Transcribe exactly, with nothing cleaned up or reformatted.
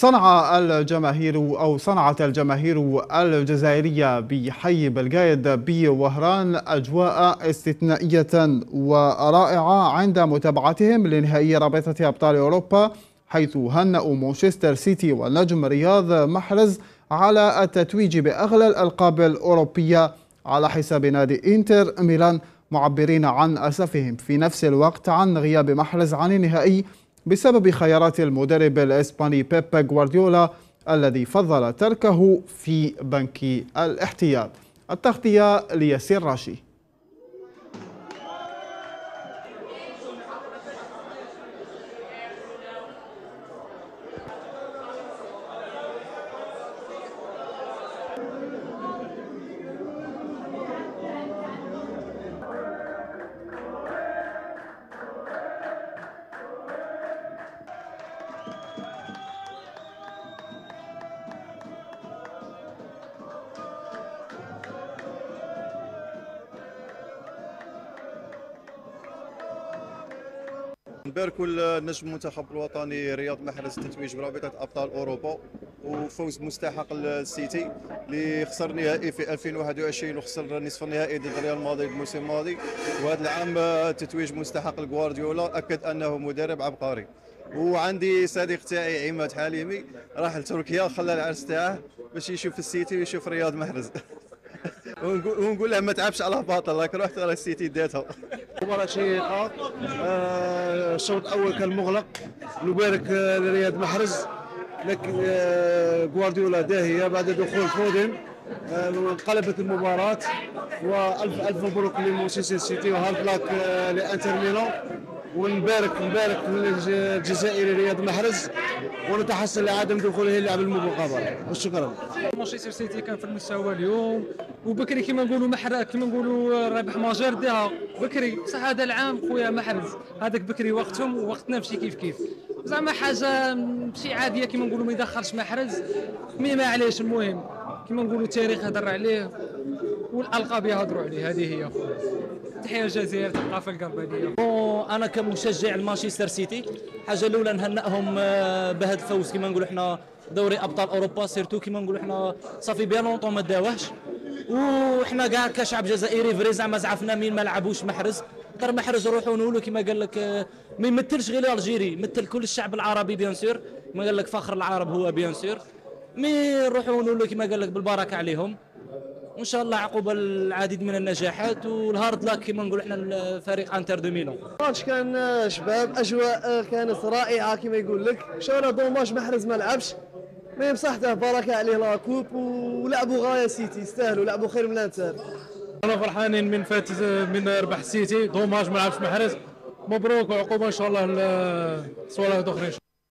صنع الجماهير أو صنعت الجماهير الجزائرية بحي بلقايد بوهران أجواء استثنائية ورائعة عند متابعتهم لنهائي رابطة أبطال أوروبا، حيث هنأوا مانشستر سيتي والنجم رياض محرز على التتويج بأغلى الألقاب الأوروبية على حساب نادي إنتر ميلان، معبرين عن أسفهم في نفس الوقت عن غياب محرز عن النهائي بسبب خيارات المدرب الإسباني بيب غوارديولا الذي فضل تركه في بنك الاحتياط. التغطية لياسير راشي. نباركوا النجم المنتخب الوطني رياض محرز التتويج برابطه ابطال اوروبا وفوز مستحق للسيتي اللي خسر نهائي في ألفين وواحد وعشرين وخسر نصف النهائي ضد ريال مدريد الموسم الماضي، وهذا العام التتويج مستحق لغوارديولا اكد انه مدرب عبقري. وعندي صديق تاعي عماد حليمي راح لتركيا خلى العرس تاعه باش يشوف السيتي ويشوف رياض محرز ونقول له ما تعبش على باطل، راك رحت على السيتي داتها. مباراة شيقة، آه الشوط الأول كان مغلق، نبارك آه لرياض محرز، لكن آه غوارديولا داهية بعد دخول فودن آه انقلبت المباراة، والف الف مبروك لمانشستر سيتي وهارد لاك آه لانتر ميلان، ونبارك نبارك للجزائري رياض محرز ونتحسن لعدم دخوله لعب المقابله. وشكرا. مانشستر سيتي كان في المستوى اليوم وبكري كما نقولوا محرز، كما نقولوا رابح ماجور داها بكري، بصح هذا العام خويا محرز هذاك بكري وقتهم ووقتنا ماشي كيف كيف، زعما حاجه ماشي عاديه كما نقولوا ما يدخلش محرز، مي ما عليش، المهم كما نقولوا التاريخ هضر عليه والالقاب يهضروا عليه، هذه هي خويا. تحية الجزائر تبقى في القلب هذه. انا كمشجع لمانشستر سيتي حاجه الاولى نهنئهم بهذا الفوز، كما نقولوا احنا دوري ابطال اوروبا، سيرتو كما نقولوا احنا صافي بيان لونطون ما داوهش، وحنا كاع كشعب جزائري فري زعما زعفنا مين ما لعبوش محرز، غير محرز روحوا نقولوا كما قال لك ما يمثلش غير الجيري، يمثل كل الشعب العربي بيان سور، كما قال لك فخر العرب هو بيان سور، مي نروحوا نقولوا كما قال لك بالبركه عليهم، وان شاء الله عقوبه العديد من النجاحات والهارد لاك كما نقول احنا فريق انتر دو ميلان. الماتش كان شباب، اجواء كانت رائعه كما يقول لك، شونا دوماج محرز ما لعبش، مي بصحته بركه عليه لاكوب، ولعبوا غايه سيتي يستاهلوا، لعبوا خير من الانتر. انا فرحانين من فات من ربح السيتي، دوماج ما لعبش محرز، مبروك وعقوبه ان شاء الله لصوالح اخرين.